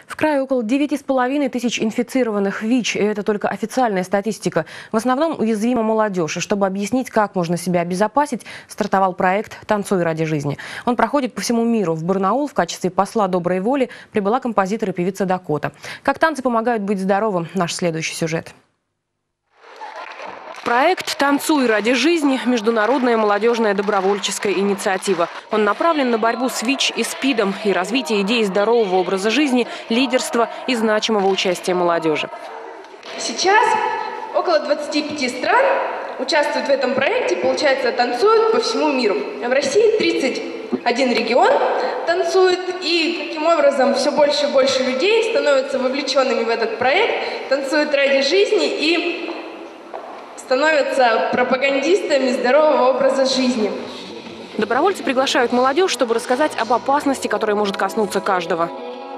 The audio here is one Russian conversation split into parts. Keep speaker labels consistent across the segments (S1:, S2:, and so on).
S1: В крае около 9,5 тысяч инфицированных ВИЧ, и это только официальная статистика. В основном уязвима молодежь. И чтобы объяснить, как можно себя обезопасить, стартовал проект «Танцуй ради жизни». Он проходит по всему миру. В Барнаул в качестве посла доброй воли прибыла композитор и певица Дакота. Как танцы помогают быть здоровым – наш следующий сюжет. Проект «Танцуй ради жизни» – международная молодежная добровольческая инициатива. Он направлен на борьбу с ВИЧ и СПИДом и развитие идей здорового образа жизни, лидерства и значимого участия молодежи.
S2: Сейчас около 25 стран участвуют в этом проекте, получается, танцуют по всему миру. В России 31 регион танцует, и таким образом все больше и больше людей становятся вовлеченными в этот проект, танцуют ради жизни и становятся пропагандистами здорового образа жизни.
S1: Добровольцы приглашают молодежь, чтобы рассказать об опасности, которая может коснуться каждого.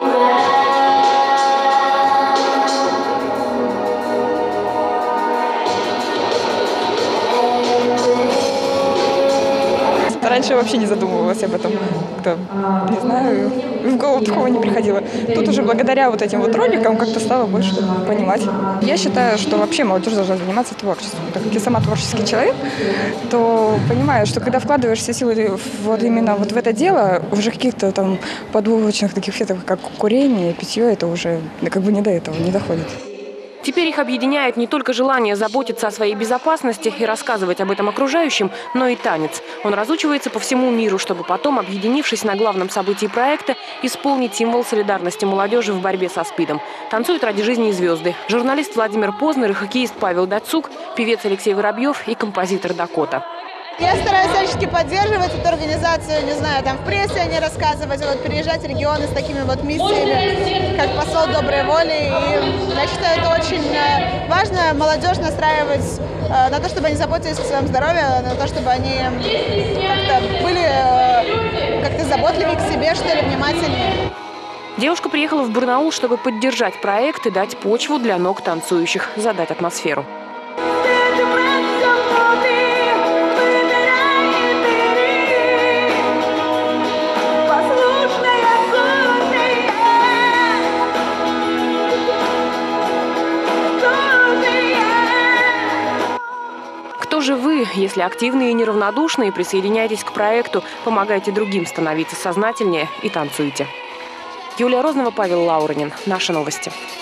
S3: Раньше вообще не задумывалась об этом. Не знаю, в голову такого не приходило. Тут уже благодаря вот этим вот роликам как-то стало больше понимать. Я считаю, что вообще молодежь должна заниматься творчеством. Так как я сама творческий человек, то понимаю, что когда вкладываешь все силы вот именно вот в это дело, уже каких-то там побочных таких эффектов, как курение, питье, это уже как бы не до этого, не доходит.
S1: Теперь их объединяет не только желание заботиться о своей безопасности и рассказывать об этом окружающим, но и танец. Он разучивается по всему миру, чтобы потом, объединившись на главном событии проекта, исполнить символ солидарности молодежи в борьбе со СПИДом. Танцуют ради жизни и звезды. Журналист Владимир Познер и хоккеист Павел Дацук, певец Алексей Воробьев и композитор Дакота.
S4: Я стараюсь всячески поддерживать эту организацию, не знаю, там в прессе о ней рассказывать, вот переезжать в регионы с такими вот миссиями, как посол доброй воли. И я считаю, это очень важно молодежь настраивать на то, чтобы они заботились о своем здоровье, на то, чтобы они как-то были как-то заботливее к себе, что ли, внимательнее.
S1: Девушка приехала в Барнаул, чтобы поддержать проект и дать почву для ног танцующих, задать атмосферу. Кто же вы, если активные и неравнодушные, присоединяйтесь к проекту, помогайте другим становиться сознательнее и танцуйте. Юлия Рознова, Павел Лауранин. Наши новости.